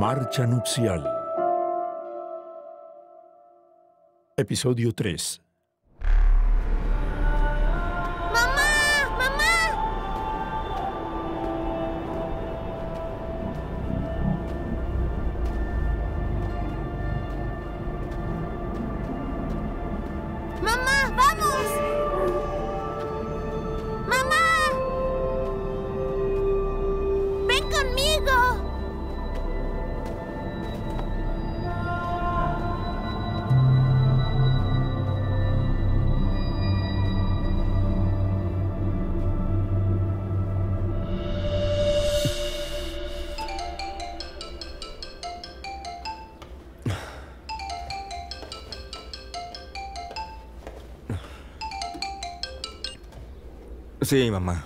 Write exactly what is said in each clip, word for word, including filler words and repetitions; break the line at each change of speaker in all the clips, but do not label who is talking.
Marcha nupcial. Episodio tres.
Sí, mamá.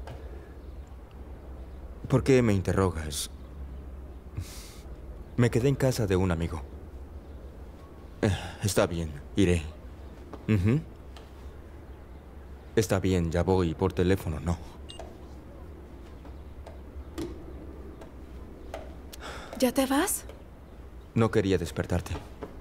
¿Por qué me interrogas? Me quedé en casa de un amigo. Eh, Está bien, iré. Ujú. Está bien, ya voy por teléfono, no.
¿Ya te vas?
No quería despertarte.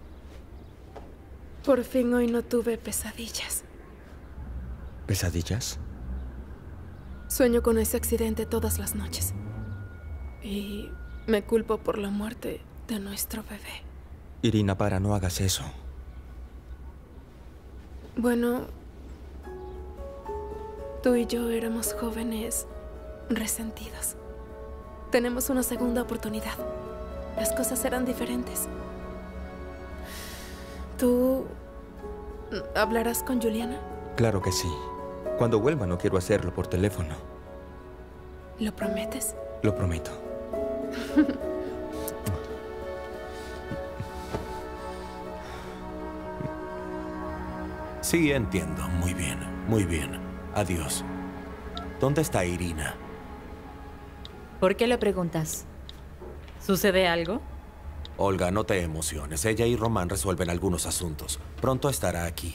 Por fin hoy no tuve pesadillas.
¿Pesadillas?
Sueño con ese accidente todas las noches. Y me culpo por la muerte de nuestro bebé.
Irina, para, no hagas eso.
Bueno, tú y yo éramos jóvenes resentidos. Tenemos una segunda oportunidad. Las cosas serán diferentes. ¿Tú hablarás con Juliana?
Claro que sí. Cuando vuelva no quiero hacerlo por teléfono.
¿Lo prometes?
Lo prometo.
Sí, entiendo. Muy bien, muy bien. Adiós. ¿Dónde está Irina?
¿Por qué le preguntas? ¿Sucede algo?
Olga, no te emociones. Ella y Román resuelven algunos asuntos. Pronto estará aquí.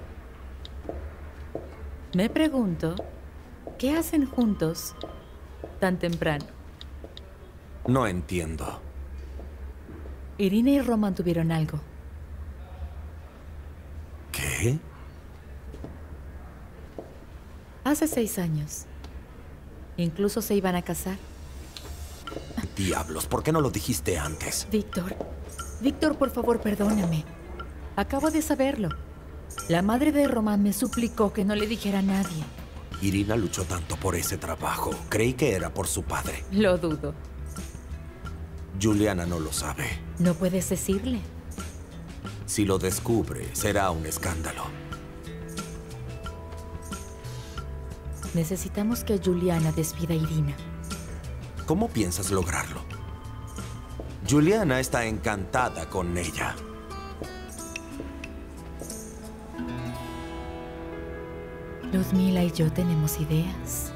Me pregunto, ¿qué hacen juntos tan temprano?
No entiendo.
Irina y Román tuvieron algo.
¿Qué?
Hace seis años. Incluso se iban a casar.
Diablos, ¿por qué no lo dijiste antes?
Víctor, Víctor, por favor, perdóname. Acabo de saberlo. La madre de Román me suplicó que no le dijera a nadie.
Irina luchó tanto por ese trabajo. Creí que era por su padre.
Lo dudo.
Juliana no lo sabe.
No puedes decirle.
Si lo descubre, será un escándalo.
Necesitamos que Juliana despida a Irina.
¿Cómo piensas lograrlo? Juliana está encantada con ella.
Luzmila y yo tenemos ideas.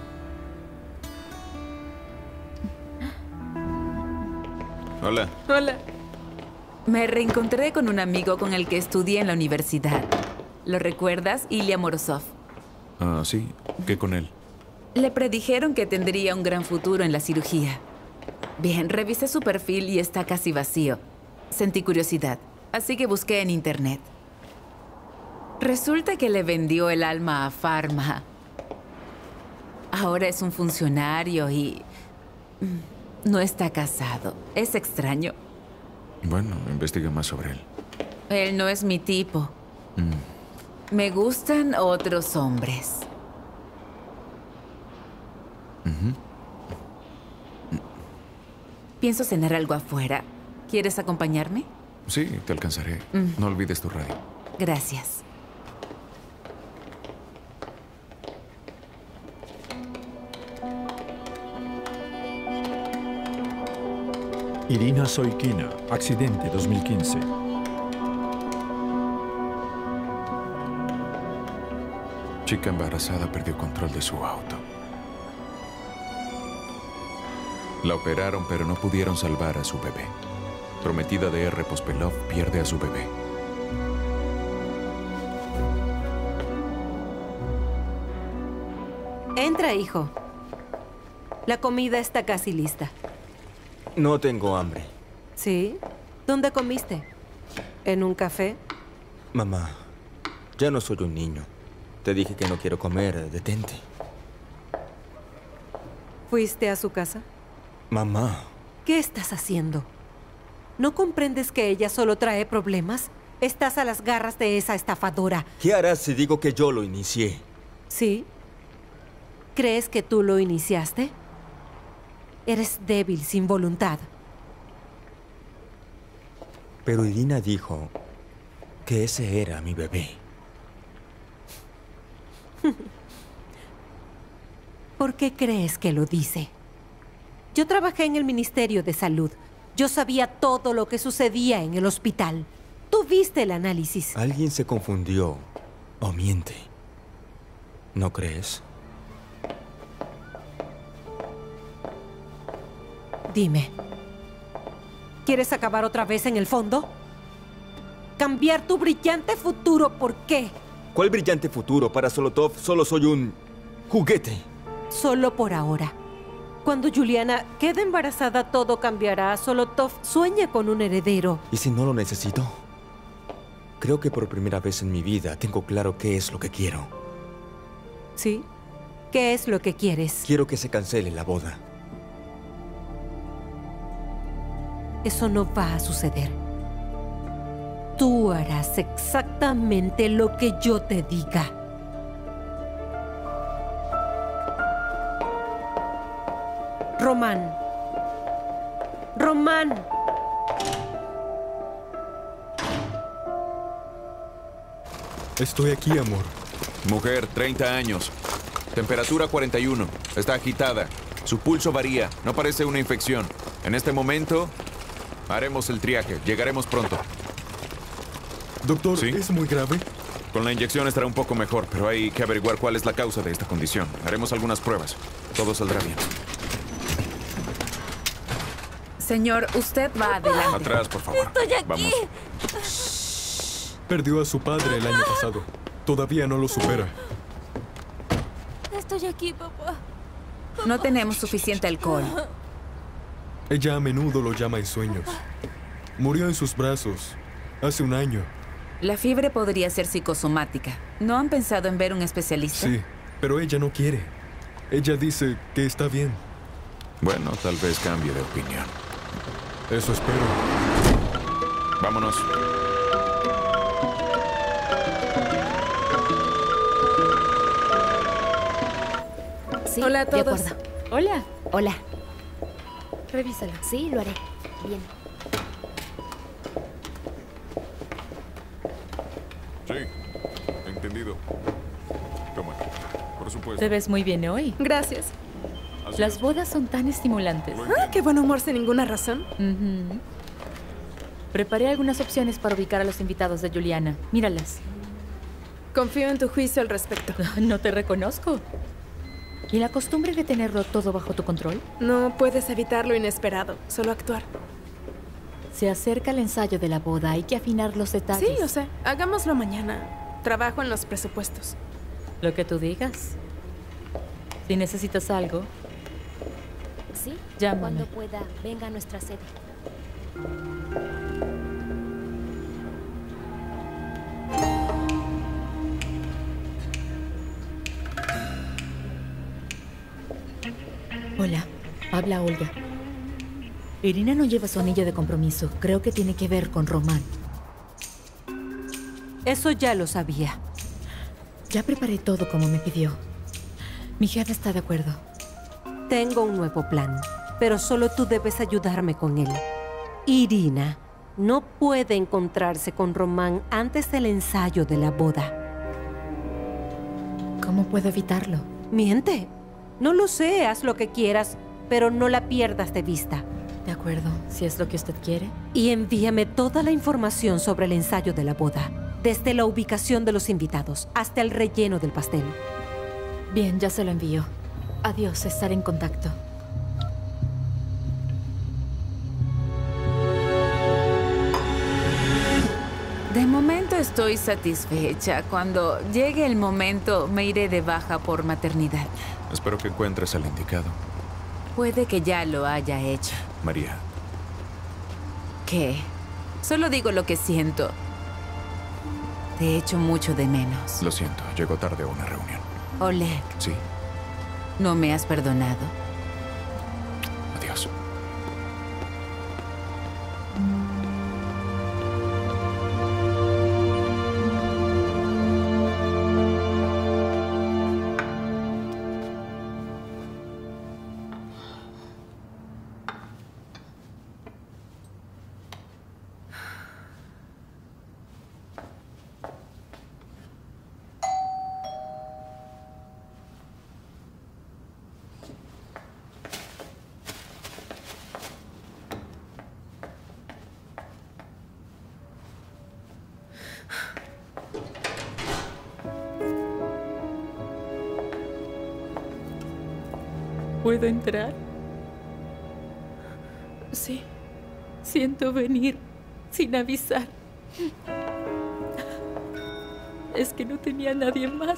Hola.
Hola. Me reencontré con un amigo con el que estudié en la universidad. ¿Lo recuerdas? Ilya Morozov.
Ah, sí. ¿Qué con él?
Le predijeron que tendría un gran futuro en la cirugía. Bien, revisé su perfil y está casi vacío. Sentí curiosidad, así que busqué en internet. Resulta que le vendió el alma a Pharma. Ahora es un funcionario y no está casado. Es extraño.
Bueno, investiga más sobre él.
Él no es mi tipo.
Mm.
Me gustan otros hombres.
Uh-huh.
Pienso cenar algo afuera. ¿Quieres acompañarme?
Sí, te alcanzaré.
Mm.
No olvides tu radio.
Gracias.
Irina Soikina, accidente dos mil quince.
Chica embarazada perdió control de su auto. La operaron, pero no pudieron salvar a su bebé. Prometida de R. Pospelov pierde a su bebé.
Entra, hijo. La comida está casi lista.
No tengo hambre.
¿Sí? ¿Dónde comiste? ¿En un café?
Mamá, ya no soy un niño. Te dije que no quiero comer. Detente.
¿Fuiste a su casa?
Mamá.
¿Qué estás haciendo? ¿No comprendes que ella solo trae problemas? Estás a las garras de esa estafadora.
¿Qué harás si digo que yo lo inicié?
¿Sí? ¿Crees que tú lo iniciaste? Eres débil, sin voluntad.
Pero Irina dijo que ese era mi bebé.
¿Por qué crees que lo dice? Yo trabajé en el Ministerio de Salud. Yo sabía todo lo que sucedía en el hospital. Tú viste el análisis.
Alguien se confundió o miente. ¿No crees?
Dime, ¿quieres acabar otra vez en el fondo? ¿Cambiar tu brillante futuro por qué?
¿Cuál brillante futuro? Para Solotov solo soy un juguete.
Solo por ahora. Cuando Juliana quede embarazada, todo cambiará. Solotov sueña con un heredero.
¿Y si no lo necesito? Creo que por primera vez en mi vida tengo claro qué es lo que quiero.
¿Sí? ¿Qué es lo que quieres?
Quiero que se cancele la boda.
Eso no va a suceder. Tú harás exactamente lo que yo te diga. Román. Román.
Estoy aquí, amor.
Mujer, treinta años. Temperatura cuarenta y uno. Está agitada. Su pulso varía. No parece una infección. En este momento, haremos el triaje. Llegaremos pronto.
Doctor,
¿Sí?
¿es muy grave?
Con la inyección estará un poco mejor, pero hay que averiguar cuál es la causa de esta condición. Haremos algunas pruebas. Todo saldrá bien.
Señor, usted va adelante.
Atrás, por favor.
Estoy aquí.
Vamos.
Perdió a su padre el año pasado. Todavía no lo supera.
Estoy aquí, papá.
No tenemos suficiente alcohol.
Ella a menudo lo llama en sueños. Murió en sus brazos hace un año.
La fiebre podría ser psicosomática. ¿No han pensado en ver un especialista?
Sí, pero ella no quiere. Ella dice que está bien.
Bueno, tal vez cambie de opinión.
Eso espero.
Vámonos.
Sí,
Hola a
de
todos.
acuerdo.
Hola,
Hola.
revísalo.
Sí, lo haré. Bien.
Sí, entendido. Toma, por supuesto.
Te ves muy bien hoy.
Gracias.
Así
Las
es.
bodas son tan estimulantes.
Lo
Ah,
entiendo.
qué buen humor sin ninguna razón.
Ujú. Preparé algunas opciones para ubicar a los invitados de Juliana. Míralas.
Confío en tu juicio al respecto.
No te reconozco. ¿Y la costumbre de tenerlo todo bajo tu control?
No puedes evitar lo inesperado, solo actuar.
Se acerca el ensayo de la boda. Hay que afinar los detalles.
Sí, lo sé. Hagámoslo mañana. Trabajo en los presupuestos.
Lo que tú digas. Si necesitas algo,
Sí.
Llámame.
Cuando pueda, venga a nuestra sede.
Hola, habla Olga. Irina no lleva su anillo de compromiso. Creo que tiene que ver con Román.
Eso ya lo sabía.
Ya preparé todo como me pidió. Mi jefe está de acuerdo.
Tengo un nuevo plan, pero solo tú debes ayudarme con él. Irina no puede encontrarse con Román antes del ensayo de la boda.
¿Cómo puedo evitarlo?
Miente. No lo sé, haz lo que quieras, pero no la pierdas de vista.
De acuerdo, si es lo que usted quiere.
Y envíame toda la información sobre el ensayo de la boda, desde la ubicación de los invitados hasta el relleno del pastel.
Bien, ya se lo envío. Adiós, estaré en contacto.
De momento estoy satisfecha. Cuando llegue el momento, me iré de baja por maternidad.
Espero que encuentres al indicado.
Puede que ya lo haya hecho.
María,
qué. Solo digo lo que siento. Te echo mucho de menos.
Lo siento, llegó tarde a una reunión.
Oleg.
Sí.
¿No me has perdonado?
Adiós.
¿Puedo entrar?
Sí.
Siento venir sin avisar. Es que no tenía nadie más.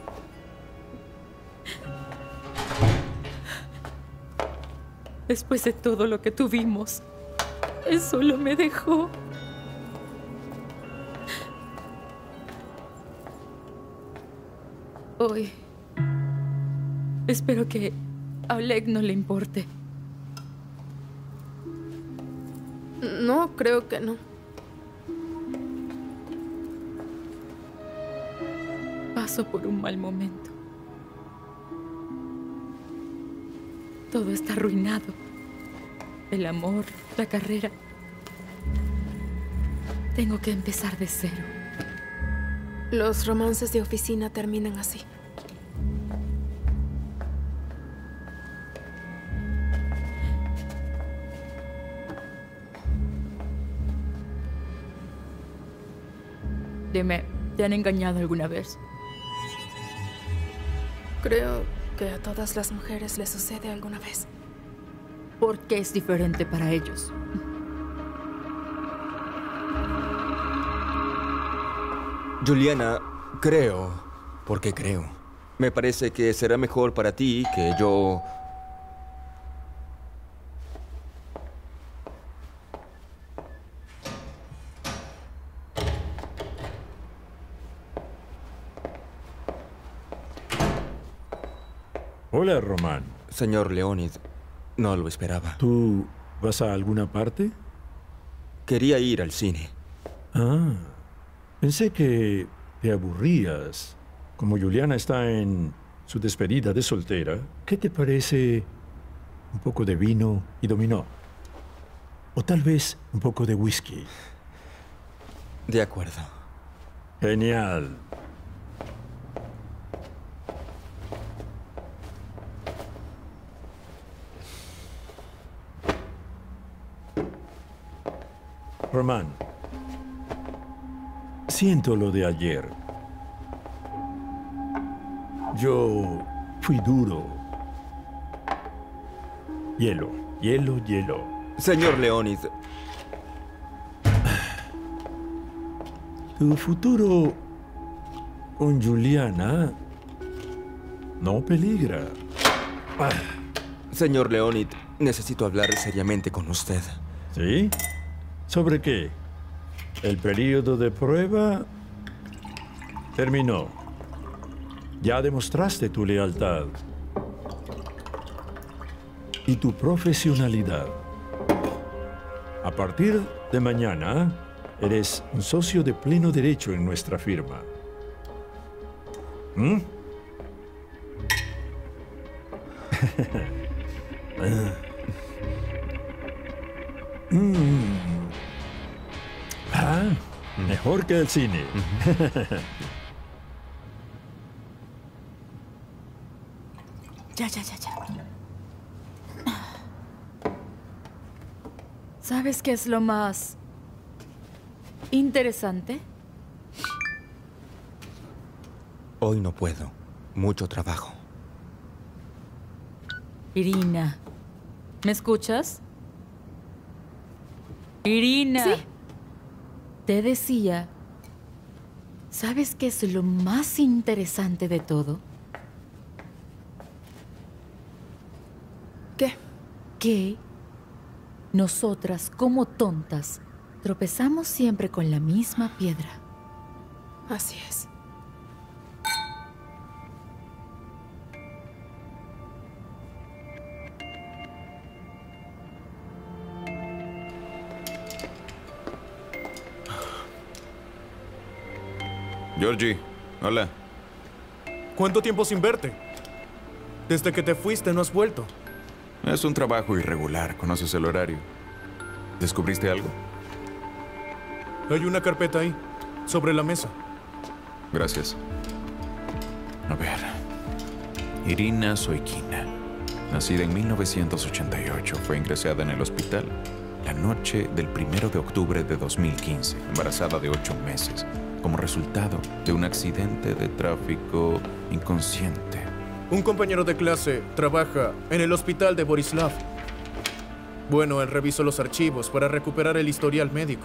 Después de todo lo que tuvimos, él solo me dejó. Hoy espero que a Oleg no le importe.
No, creo que no.
Paso por un mal momento. Todo está arruinado. El amor, la carrera. Tengo que empezar de cero.
Los romances de oficina terminan así.
Dime, ¿te han engañado alguna vez?
Creo que a todas las mujeres les sucede alguna vez.
¿Por qué es diferente para ellos?
Juliana, creo, porque creo. Me parece que será mejor para ti que yo...
Hola, Román.
Señor Leonid, no lo esperaba.
¿Tú vas a alguna parte?
Quería ir al cine.
Ah, pensé que te aburrías. Como Juliana está en su despedida de soltera, ¿qué te parece un poco de vino y dominó? O tal vez un poco de whisky.
De acuerdo.
Genial. Román, siento lo de ayer. Yo fui duro. Hielo, hielo, hielo.
Señor Leonid.
Tu futuro con Juliana no peligra.
Ah. Señor Leonid, necesito hablar seriamente con usted.
¿Sí? ¿Sobre qué? El periodo de prueba terminó. Ya demostraste tu lealtad y tu profesionalidad. A partir de mañana, eres un socio de pleno derecho en nuestra firma. ¿Mm? mm. Ah, mejor que el cine.
Ya, ya, ya, ya. ¿Sabes qué es lo más interesante?
Hoy no puedo. Mucho trabajo.
Irina, ¿me escuchas? Irina.
¿Sí?
Te decía, ¿sabes qué es lo más interesante de todo?
¿Qué?
Que Nosotras, como tontas, tropezamos siempre con la misma piedra.
Así es.
Georgie, hola.
¿Cuánto tiempo sin verte? Desde que te fuiste no has vuelto.
Es un trabajo irregular, conoces el horario. ¿Descubriste algo?
Hay una carpeta ahí, sobre la mesa.
Gracias. A ver. Irina Soikina, nacida en mil novecientos ochenta y ocho, fue ingresada en el hospital la noche del primero de octubre de dos mil quince, embarazada de ocho meses, como resultado de un accidente de tráfico inconsciente.
Un compañero de clase trabaja en el hospital de Borislav. Bueno, él revisó los archivos para recuperar el historial médico.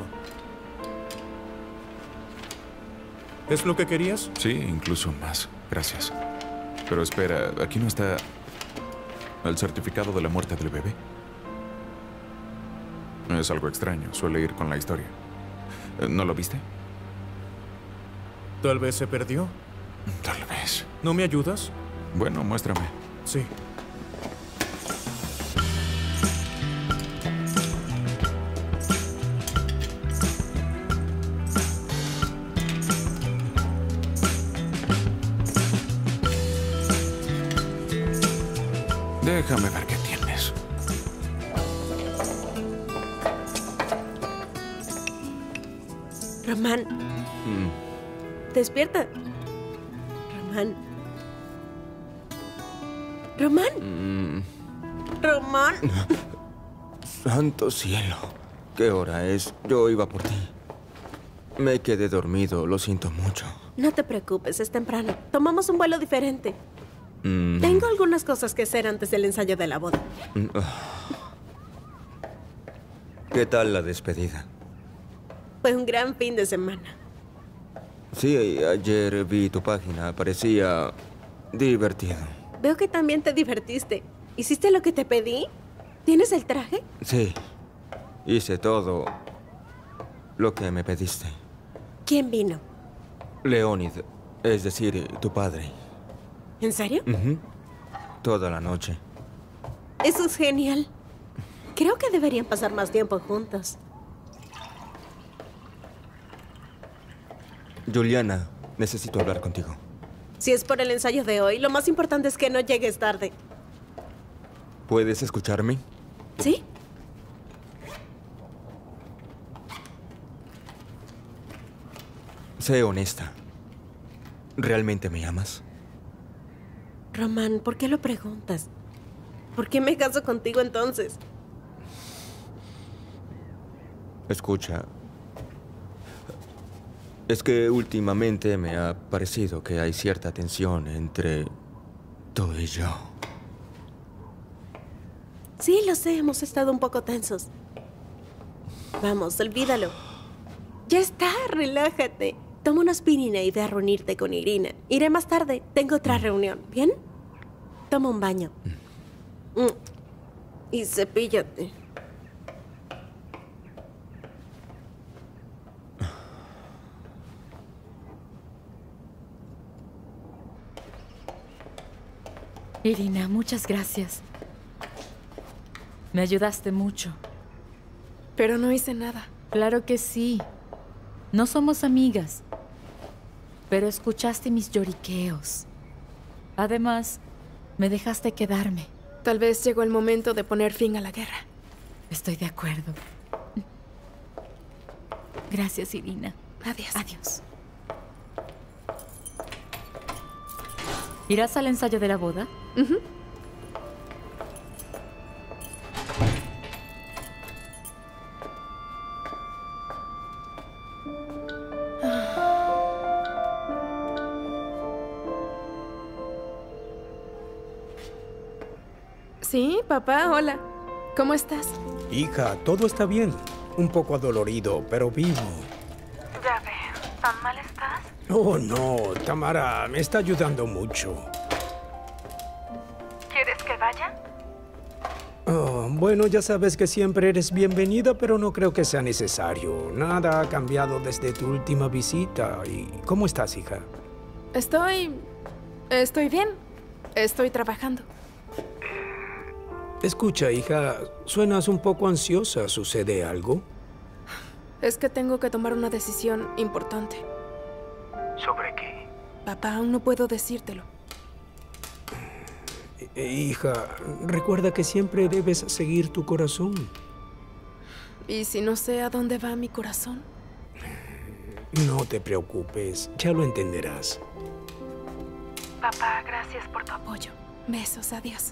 ¿Es lo que querías?
Sí, incluso más. Gracias. Pero espera, aquí no está el certificado de la muerte del bebé. Es algo extraño, suele ir con la historia. ¿No lo viste?
Tal vez se perdió.
Tal vez.
¿No me ayudas?
Bueno, muéstrame.
Sí.
Déjame ver qué tienes.
Román.
Mm.
Despierta. Román. Román.
Mm.
Román.
Santo cielo. ¿Qué hora es? Yo iba por ti. Me quedé dormido, lo siento mucho.
No te preocupes, es temprano. Tomamos un vuelo diferente.
Mm.
Tengo algunas cosas que hacer antes del ensayo de la boda.
Mm, ah. ¿Qué tal la despedida?
Fue un gran fin de semana.
Sí, ayer vi tu página. Parecía divertido.
Veo que también te divertiste. ¿Hiciste lo que te pedí? ¿Tienes el traje?
Sí, hice todo lo que me pediste.
¿Quién vino?
Leonid, es decir, tu padre.
¿En serio?
Ujú. Toda la noche.
Eso es genial. Creo que deberían pasar más tiempo juntos.
Juliana, necesito hablar contigo.
Si es por el ensayo de hoy, lo más importante es que no llegues tarde.
¿Puedes escucharme?
¿Sí?
Sé honesta. ¿Realmente me amas?
Román, ¿por qué lo preguntas? ¿Por qué me caso contigo entonces?
Escucha. Es que últimamente me ha parecido que hay cierta tensión entre tú y yo.
Sí, lo sé, hemos estado un poco tensos. Vamos, olvídalo. Ya está, relájate. Toma una aspirina y ve a reunirte con Irina. Iré más tarde, tengo otra reunión, ¿bien? Toma un baño. Mm. Y cepíllate.
Irina, muchas gracias. Me ayudaste mucho.
Pero no hice nada.
Claro que sí. No somos amigas. Pero escuchaste mis lloriqueos. Además, me dejaste quedarme.
Tal vez llegó el momento de poner fin a la guerra.
Estoy de acuerdo. Gracias, Irina.
Adiós.
Adiós. ¿Irás al ensayo de la boda?
Uh-huh. Sí, papá, hola. ¿Cómo estás?
Hija, todo está bien. Un poco adolorido, pero vivo.
Ya veo. ¿Tan mal estás?
Oh, no. Tamara me está ayudando mucho.
¿Quieres que vaya?
Oh, bueno, ya sabes que siempre eres bienvenida, pero no creo que sea necesario. Nada ha cambiado desde tu última visita. ¿Y cómo estás, hija?
Estoy... Estoy bien. Estoy trabajando.
Escucha, hija, suenas un poco ansiosa. ¿Sucede algo?
Es que tengo que tomar una decisión importante.
¿Sobre qué?
Papá, aún no puedo decírtelo.
Eh, hija, recuerda que siempre debes seguir tu corazón.
¿Y si no sé a dónde va mi corazón?
No te preocupes, ya lo entenderás.
Papá, gracias por tu apoyo. Besos, adiós.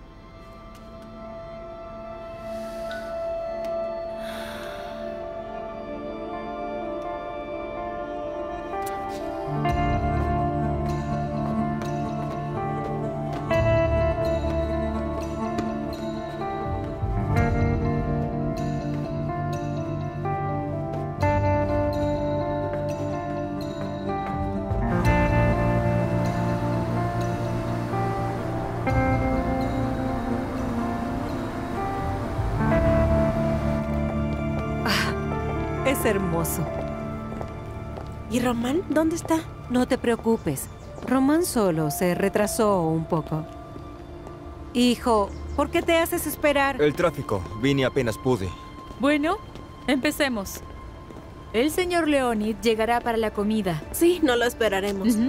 Es hermoso.
¿Y Román? ¿Dónde está?
No te preocupes. Román solo se retrasó un poco. Hijo, ¿por qué te haces esperar?
El tráfico. Vine apenas pude.
Bueno, empecemos. El señor Leonid llegará para la comida.
Sí, no lo esperaremos.
Uh-huh.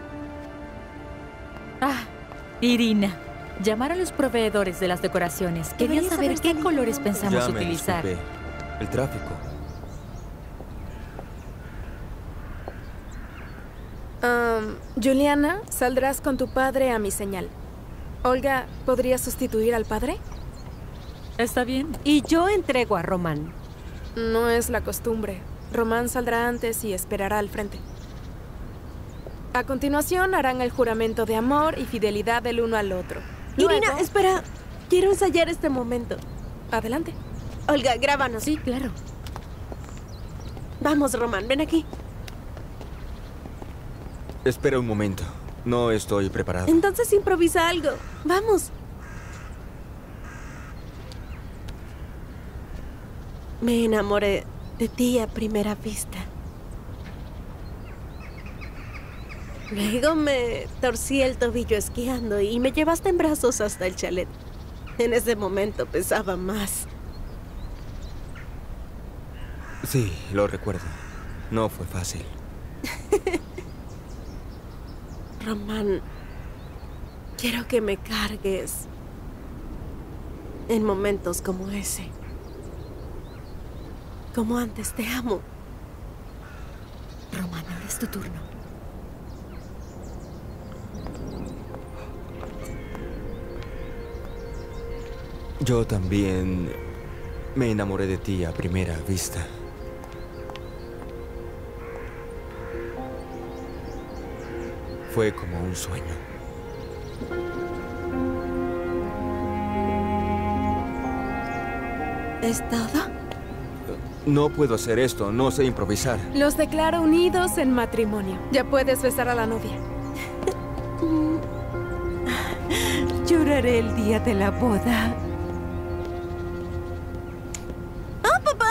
Ah, Irina. Llamar a los proveedores de las decoraciones. Querían saber qué colores pensamos
ya me
utilizar.
disculpé. El tráfico.
Um, Juliana, saldrás con tu padre a mi señal. Olga, ¿podrías sustituir al padre?
Está bien.
Y yo entrego a Román.
No es la costumbre. Román saldrá antes y esperará al frente. A continuación harán el juramento de amor y fidelidad del uno al otro. Luego...
Irina, espera. Quiero ensayar este momento.
Adelante.
Olga, grábanos.
Sí, claro.
Vamos, Román, ven aquí.
Espera un momento. No estoy preparado.
Entonces improvisa algo. Vamos. Me enamoré de ti a primera vista. Luego me torcí el tobillo esquiando y me llevaste en brazos hasta el chalet. En ese momento pesaba más.
Sí, lo recuerdo. No fue fácil.
Román, quiero que me cargues en momentos como ese. Como antes, te amo.
Román, ahora es tu turno.
Yo también me enamoré de ti a primera vista. Fue como un sueño.
¿Es todo?
No puedo hacer esto, no sé improvisar.
Los declaro unidos en matrimonio. Ya puedes besar a la novia.
Lloraré el día de la boda.
¡Oh, papá!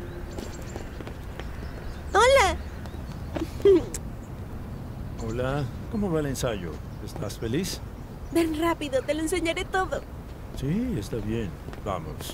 ¡Hola!
Hola, ¿cómo va el ensayo? ¿Estás feliz?
Ven rápido, te lo enseñaré todo.
Sí, está bien. Vamos.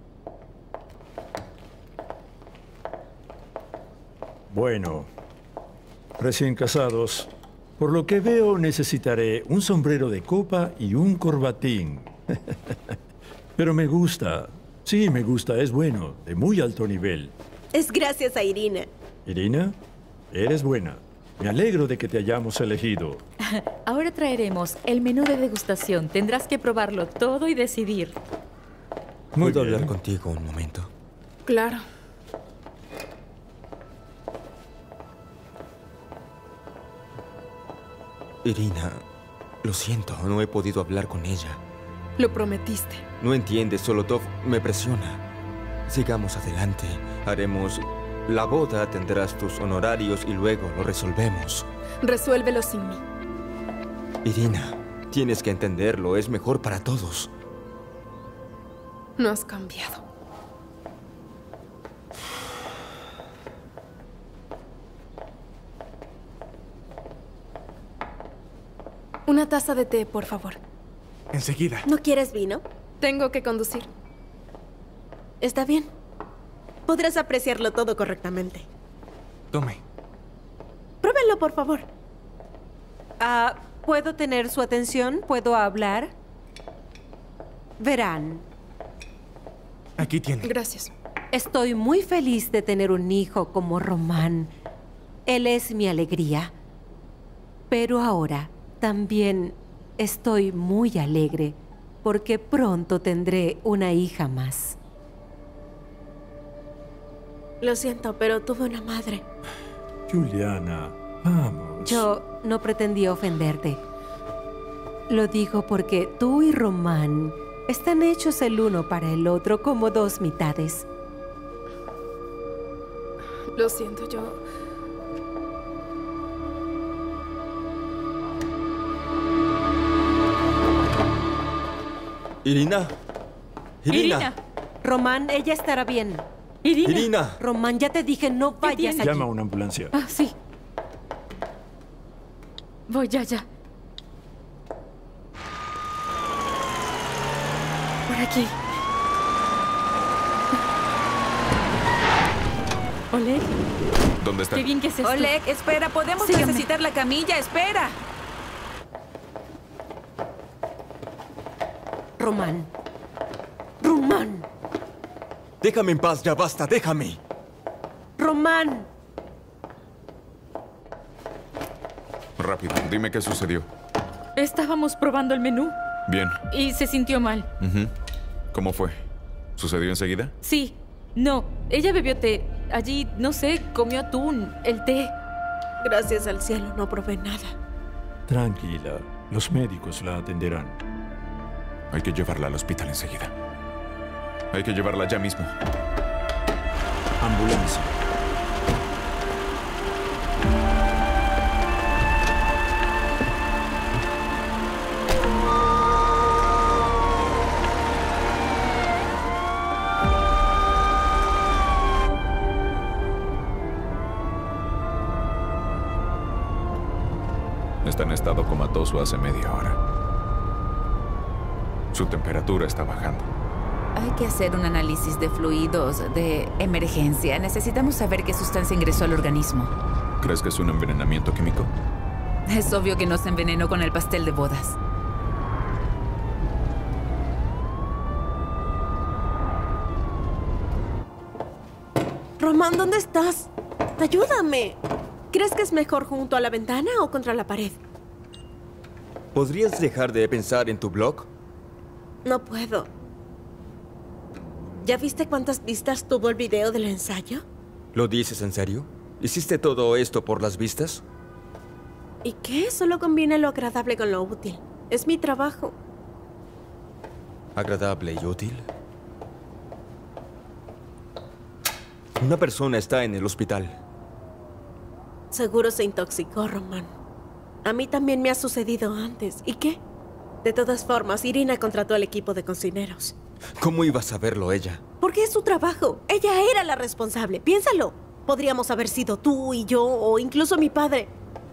Bueno, recién casados, por lo que veo necesitaré un sombrero de copa y un corbatín. Pero me gusta. Sí, me gusta, es bueno, de muy alto nivel.
Es gracias a Irina.
Irina, eres buena. Me alegro de que te hayamos elegido.
Ahora traeremos el menú de degustación. Tendrás que probarlo todo y decidir.
Muy ¿Puedo bien. hablar contigo un momento?
Claro.
Irina, lo siento, no he podido hablar con ella.
Lo prometiste.
No entiendes, Solotov me presiona. Sigamos adelante. Haremos la boda, tendrás tus honorarios y luego lo resolvemos.
Resuélvelo sin mí.
Irina, tienes que entenderlo, es mejor para todos.
No has cambiado. Una taza de té, por favor.
Enseguida.
¿No quieres vino?
Tengo que conducir.
Está bien. Podrás apreciarlo todo correctamente.
Tome.
Pruébenlo, por favor.
Ah, ¿puedo tener su atención? ¿Puedo hablar? Verán.
Aquí tiene.
Gracias.
Estoy muy feliz de tener un hijo como Román. Él es mi alegría. Pero ahora también estoy muy alegre porque pronto tendré una hija más.
Lo siento, pero tuve una madre.
Juliana, vamos.
Yo no pretendí ofenderte. Lo digo porque tú y Román están hechos el uno para el otro como dos mitades.
Lo siento, yo...
Irina. Irina.
Irina. Román, ella estará bien.
Irina. Irina.
Román, ya te dije, no vayas allí.
Llama a una ambulancia.
Ah, sí. Voy ya, ya. Por aquí. Oleg.
¿Dónde está?
Qué bien que es esto.
Oleg, espera, podemos
Sígame.
necesitar la camilla, espera.
Román. Román.
Déjame en paz, ya basta, déjame.
Román.
Rápido, dime qué sucedió.
Estábamos probando el menú
Bien.
y se sintió mal.
Ujú. ¿Cómo fue? ¿Sucedió enseguida?
Sí. No, ella bebió té. Allí, no sé, comió atún, el té.
Gracias al cielo, no probé nada.
Tranquila, los médicos la atenderán.
Hay que llevarla al hospital enseguida. Hay que llevarla ya mismo.
Ambulancia.
Está en estado comatoso hace media hora. Su temperatura está bajando.
Hay que hacer un análisis de fluidos de emergencia. Necesitamos saber qué sustancia ingresó al organismo.
¿Crees que es un envenenamiento químico?
Es obvio que no se envenenó con el pastel de bodas.
Román, ¿dónde estás? Ayúdame. ¿Crees que es mejor junto a la ventana o contra la pared?
¿Podrías dejar de pensar en tu blog?
No puedo. ¿Ya viste cuántas vistas tuvo el video del ensayo?
¿Lo dices en serio? ¿Hiciste todo esto por las vistas?
¿Y qué? Solo combina lo agradable con lo útil. Es mi trabajo.
¿Agradable y útil? Una persona está en el hospital.
Seguro se intoxicó, Román. A mí también me ha sucedido antes. ¿Y qué? De todas formas, Irina contrató al equipo de cocineros.
¿Cómo iba a saberlo ella?
Porque es su trabajo. Ella era la responsable. Piénsalo. Podríamos haber sido tú y yo, o incluso mi padre.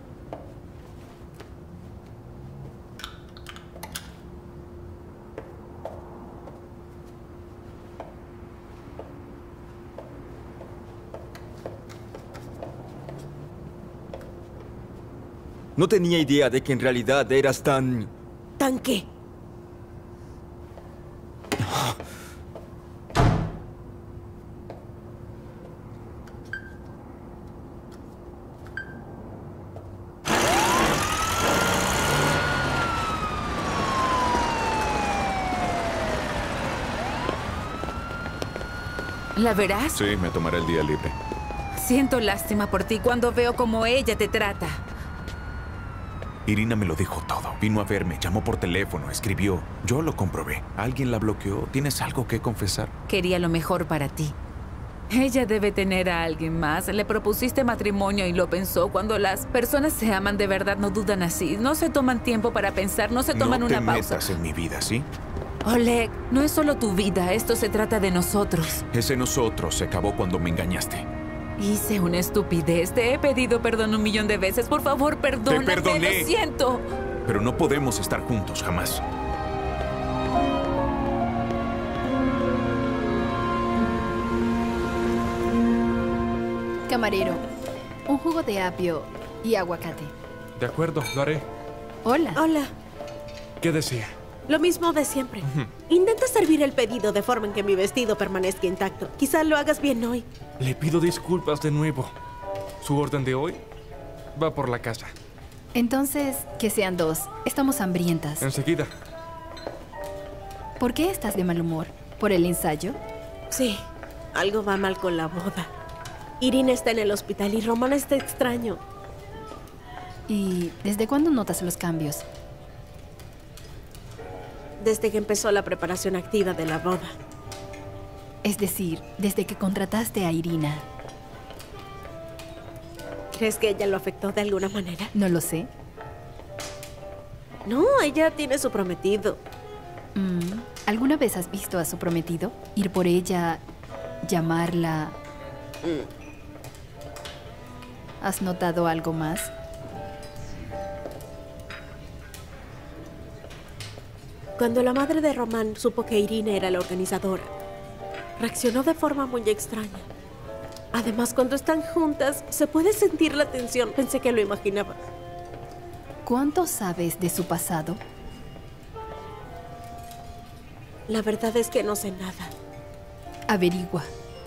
No tenía idea de que en realidad eras tan...
¿Tan qué?
¿La verás?
Sí, me tomaré el día libre.
Siento lástima por ti cuando veo cómo ella te trata.
Irina me lo dijo todo. Vino a verme, llamó por teléfono, escribió. Yo lo comprobé. Alguien la bloqueó. ¿Tienes algo que confesar?
Quería lo mejor para ti. Ella debe tener a alguien más. Le propusiste matrimonio y lo pensó. Cuando las personas se aman de verdad, no dudan así. No se toman tiempo para pensar, no se toman
no te
una pausa.
metas en mi vida, ¿sí?
Oleg, no es solo tu vida, esto se trata de nosotros.
Ese nosotros se acabó cuando me engañaste.
Hice una estupidez, te he pedido perdón un millón de veces. Por favor, perdóname,
Te perdoné.
lo siento.
Pero no podemos estar juntos, jamás.
Camarero, un jugo de apio y aguacate.
De acuerdo, lo haré.
Hola.
Hola.
¿Qué decía?
Lo mismo de siempre. Intenta servir el pedido de forma en que mi vestido permanezca intacto. Quizá lo hagas bien hoy.
Le pido disculpas de nuevo. Su orden de hoy va por la casa.
Entonces, que sean dos. Estamos hambrientas.
Enseguida.
¿Por qué estás de mal humor? ¿Por el ensayo?
Sí, algo va mal con la boda. Irina está en el hospital y Román está extraño.
¿Y desde cuándo notas los cambios?
Desde que empezó la preparación activa de la boda.
Es decir, desde que contrataste a Irina.
¿Crees que ella lo afectó de alguna manera?
No lo sé.
No, ella tiene su prometido.
Mm, ¿Alguna vez has visto a su prometido? Ir por ella, llamarla...
Mm.
¿Has notado algo más?
Cuando la madre de Román supo que Irina era la organizadora, reaccionó de forma muy extraña. Además, cuando están juntas, se puede sentir la tensión. Pensé que lo imaginaba.
¿Cuánto sabes de su pasado?
La verdad es que no sé nada.
Averigua.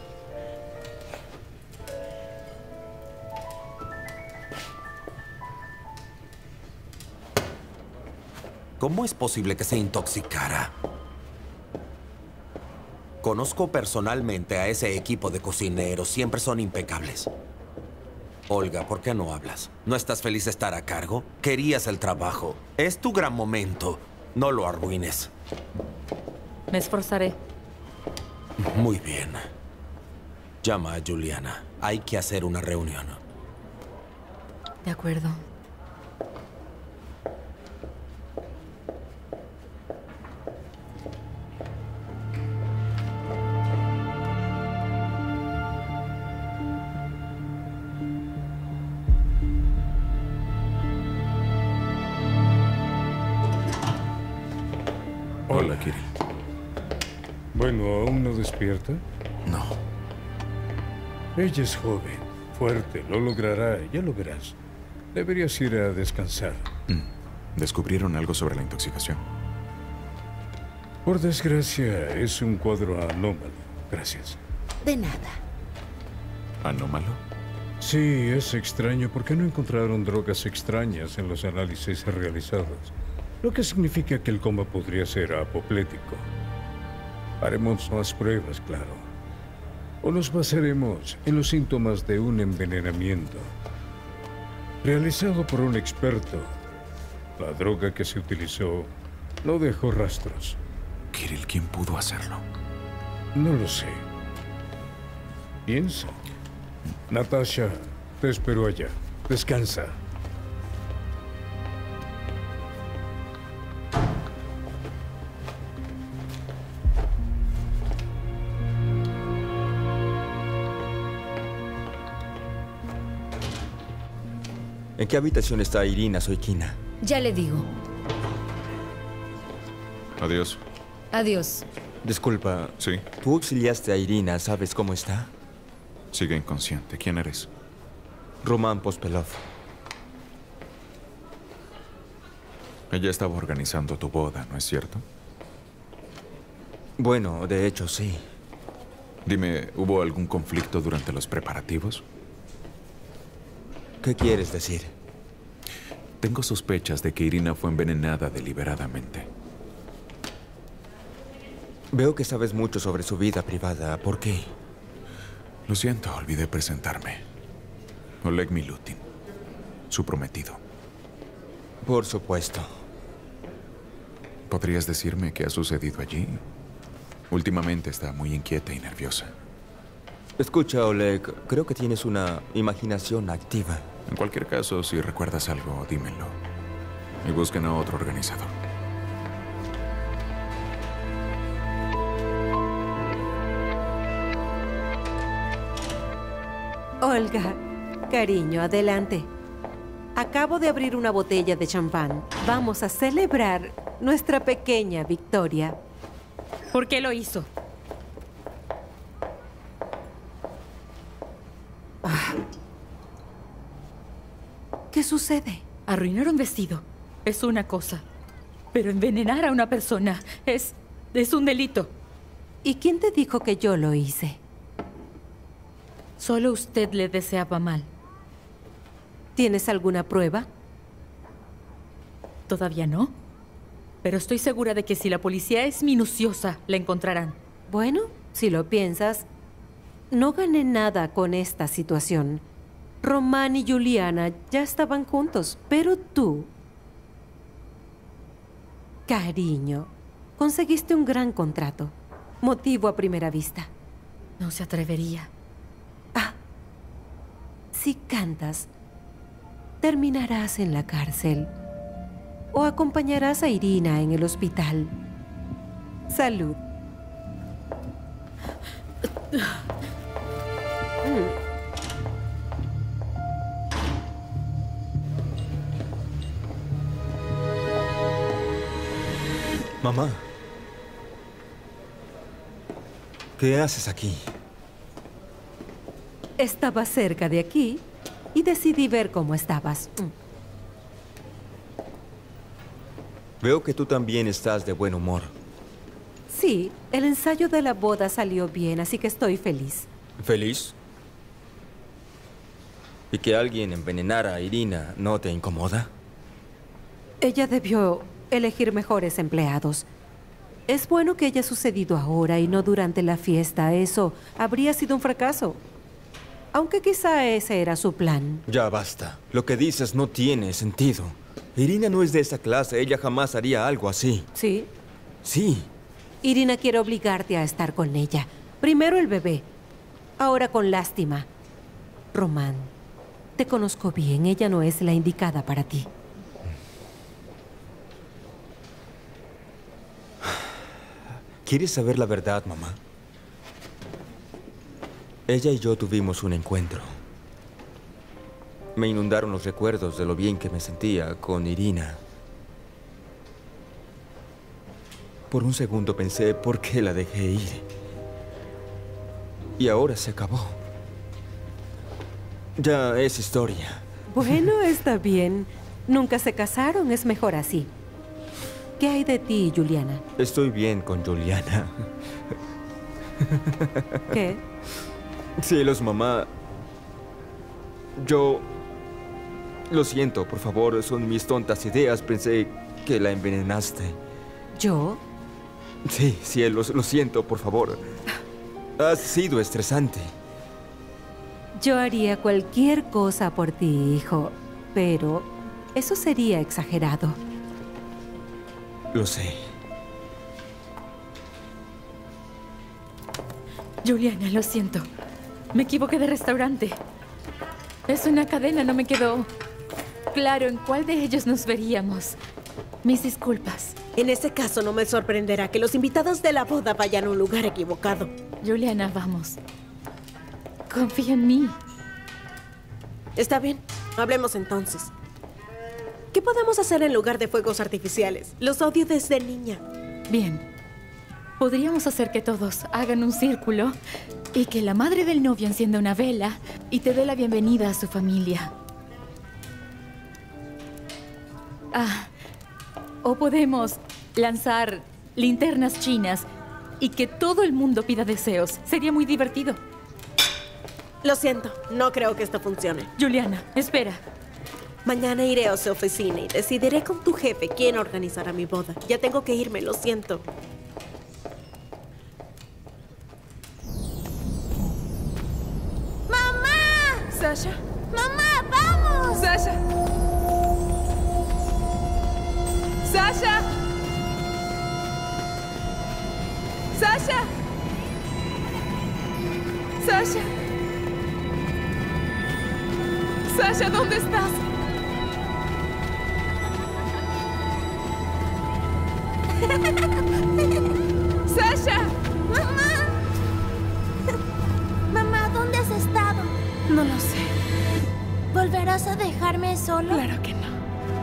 ¿Cómo es posible que se intoxicara? Conozco personalmente a ese equipo de cocineros. Siempre son impecables. Olga, ¿por qué no hablas? ¿No estás feliz de estar a cargo? Querías el trabajo. Es tu gran momento. No lo arruines.
Me esforzaré.
Muy bien. Llama a Juliana. Hay que hacer una reunión.
De acuerdo.
Hola, Kirill.
Bueno, ¿aún no despierta?
No.
Ella es joven, fuerte, lo logrará, ya lo verás. Deberías ir a descansar.
Mm. ¿Descubrieron algo sobre la intoxicación?
Por desgracia, es un cuadro anómalo. Gracias.
De nada.
¿Anómalo?
Sí, es extraño porque no encontraron drogas extrañas en los análisis realizados. Lo que significa que el coma podría ser apoplético. Haremos más pruebas, claro. O nos basaremos en los síntomas de un envenenamiento. Realizado por un experto, la droga que se utilizó no dejó rastros.
Kirill, ¿quién pudo hacerlo?
No lo sé. Piensa. Natasha, te espero allá. Descansa.
¿En qué habitación está Irina Soikina?
Ya le digo.
Adiós.
Adiós.
Disculpa.
Sí.
Tú auxiliaste a Irina, ¿sabes cómo está?
Sigue inconsciente. ¿Quién eres?
Román Pospelov.
Ella estaba organizando tu boda, ¿no es cierto?
Bueno, de hecho, sí.
Dime, ¿hubo algún conflicto durante los preparativos?
¿Qué quieres decir?
Tengo sospechas de que Irina fue envenenada deliberadamente.
Veo que sabes mucho sobre su vida privada. ¿Por qué?
Lo siento, olvidé presentarme. Oleg Milutin, su prometido.
Por supuesto.
¿Podrías decirme qué ha sucedido allí? Últimamente está muy inquieta y nerviosa.
Escucha, Oleg, creo que tienes una imaginación activa.
En cualquier caso, si recuerdas algo, dímelo. Y busquen a otro organizador.
Olga, cariño, adelante. Acabo de abrir una botella de champán. Vamos a celebrar nuestra pequeña victoria.
¿Por qué lo hizo?
Ah. ¿Qué sucede?
Arruinar un vestido es una cosa, pero envenenar a una persona es... es un delito.
¿Y quién te dijo que yo lo hice?
Solo usted le deseaba mal.
¿Tienes alguna prueba?
Todavía no. Pero estoy segura de que si la policía es minuciosa, la encontrarán.
Bueno, si lo piensas, no gané nada con esta situación. Román y Juliana ya estaban juntos, pero tú... Cariño, conseguiste un gran contrato. Motivo a primera vista.
No se atrevería.
Ah, si cantas, terminarás en la cárcel o acompañarás a Irina en el hospital. Salud. Mm.
Mamá, ¿qué haces aquí?
Estaba cerca de aquí y decidí ver cómo estabas.
Veo que tú también estás de buen humor.
Sí, el ensayo de la boda salió bien, así que estoy feliz.
¿Feliz? ¿Y que alguien envenenara a Irina no te incomoda?
Ella debió elegir mejores empleados. Es bueno que haya sucedido ahora y no durante la fiesta. Eso habría sido un fracaso. Aunque quizá ese era su plan.
Ya basta. Lo que dices no tiene sentido. Irina no es de esa clase. Ella jamás haría algo así.
¿Sí?
Sí.
Irina quiere obligarte a estar con ella. Primero el bebé. Ahora con lástima. Román, te conozco bien. Ella no es la indicada para ti.
¿Quieres saber la verdad, mamá? Ella y yo tuvimos un encuentro. Me inundaron los recuerdos de lo bien que me sentía con Irina. Por un segundo pensé, ¿por qué la dejé ir? Y ahora se acabó. Ya es historia.
Bueno, está bien. Nunca se casaron, es mejor así. ¿Qué hay de ti, Juliana?
Estoy bien con Juliana.
¿Qué?
Cielos, mamá. Yo... Lo siento, por favor, son mis tontas ideas. Pensé que la envenenaste.
¿Yo?
Sí, cielos, lo siento, por favor. Ha sido estresante.
Yo haría cualquier cosa por ti, hijo, pero eso sería exagerado.
Lo sé.
Juliana, lo siento. Me equivoqué de restaurante. Es una cadena, no me quedó claro en cuál de ellos nos veríamos. Mis disculpas.
En ese caso no me sorprenderá que los invitados de la boda vayan a un lugar equivocado.
Juliana, vamos. Confía en mí.
Está bien, hablemos entonces. ¿Qué podemos hacer en lugar de fuegos artificiales? Los odio desde niña.
Bien. Podríamos hacer que todos hagan un círculo y que la madre del novio encienda una vela y te dé la bienvenida a su familia. Ah, o podemos lanzar linternas chinas y que todo el mundo pida deseos. Sería muy divertido.
Lo siento, no creo que esto funcione.
Juliana, espera.
Mañana iré a su oficina y decidiré con tu jefe quién organizará mi boda. Ya tengo que irme, lo siento.
¡Mamá!
Sasha.
¡Mamá, vamos!
Sasha. Sasha. Sasha. Sasha. Sasha, ¿dónde estás? ¡Sasha!
¡Mamá! Mamá, ¿dónde has estado?
No lo
¿Vas a dejarme solo?
Claro que no.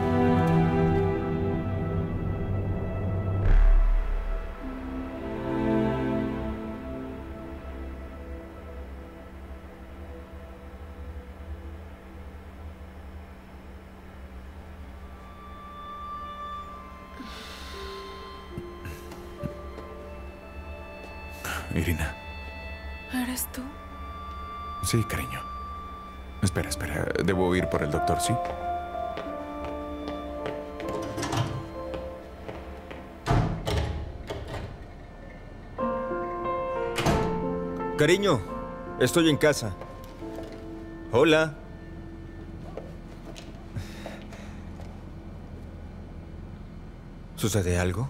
Irina.
¿Eres tú?
Sí, cariño. Espera, espera. Debo ir por el doctor, ¿sí?
Cariño, estoy en casa. Hola. ¿Sucede algo?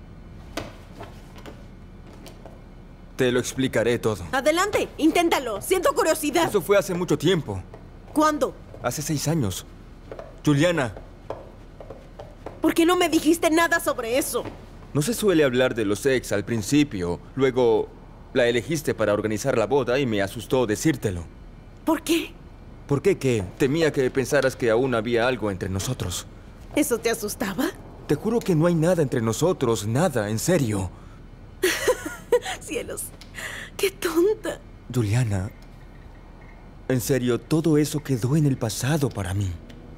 Te lo explicaré todo.
Adelante, inténtalo. Siento curiosidad.
Eso fue hace mucho tiempo.
¿Cuándo?
Hace seis años. Juliana.
¿Por qué no me dijiste nada sobre eso?
No se suele hablar de los ex al principio. Luego la elegiste para organizar la boda y me asustó decírtelo.
¿Por qué?
¿Por qué qué? Temía que pensaras que aún había algo entre nosotros.
¿Eso te asustaba?
Te juro que no hay nada entre nosotros. Nada, en serio.
Cielos, qué tonta.
Juliana, en serio, todo eso quedó en el pasado para mí.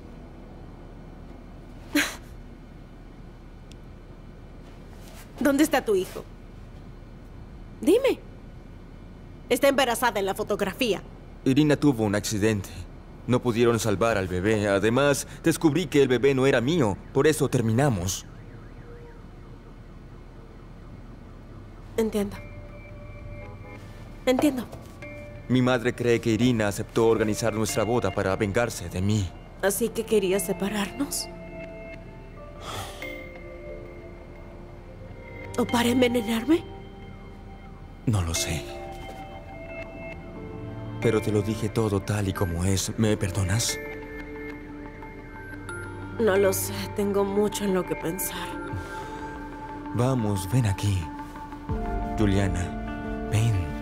¿Dónde está tu hijo? Dime. Está embarazada en la fotografía.
Irina tuvo un accidente. No pudieron salvar al bebé. Además, descubrí que el bebé no era mío. Por eso terminamos.
Entiendo. Entiendo.
Mi madre cree que Irina aceptó organizar nuestra boda para vengarse de mí.
¿Así que quería separarnos? ¿O para envenenarme?
No lo sé. Pero te lo dije todo tal y como es. ¿Me perdonas?
No lo sé. Tengo mucho en lo que pensar.
Vamos, ven aquí. Juliana, ven.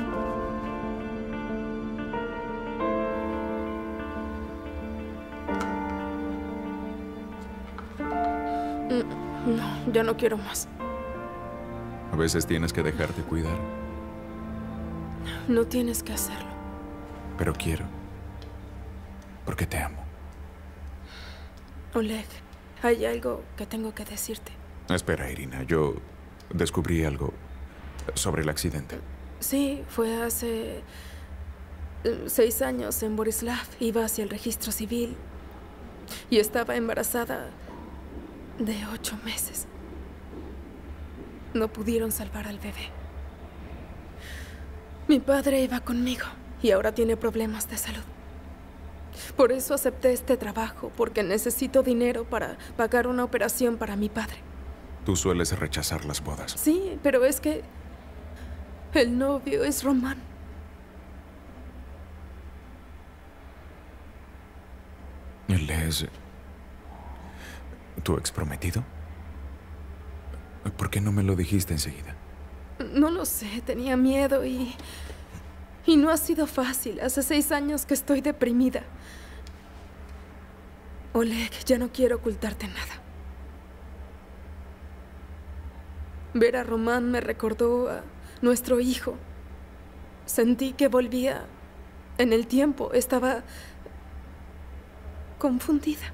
No, ya no quiero más.
A veces tienes que dejarte cuidar.
No tienes que hacerlo.
Pero quiero. Porque te amo.
Oleg, hay algo que tengo que decirte.
Espera, Irina. Yo descubrí algo sobre el accidente.
Sí, fue hace eh, seis años en Borislav. Iba hacia el registro civil y estaba embarazada de ocho meses. No pudieron salvar al bebé. Mi padre iba conmigo y ahora tiene problemas de salud. Por eso acepté este trabajo, porque necesito dinero para pagar una operación para mi padre.
Tú sueles rechazar las bodas.
Sí, pero es que el novio es Román.
¿Él es tu exprometido? ¿Por qué no me lo dijiste enseguida?
No lo sé, tenía miedo y... Y no ha sido fácil. Hace seis años que estoy deprimida. Oleg, ya no quiero ocultarte nada. Ver a Román me recordó a nuestro hijo. Sentí que volvía en el tiempo. Estaba confundida.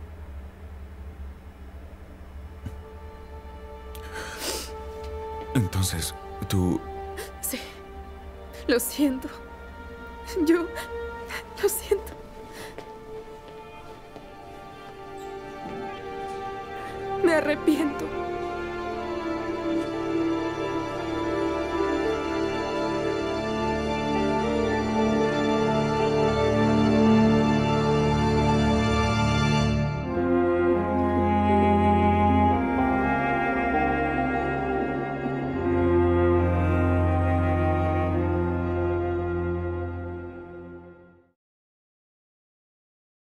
Entonces, tú...
Sí, lo siento. Yo lo siento. Me arrepiento.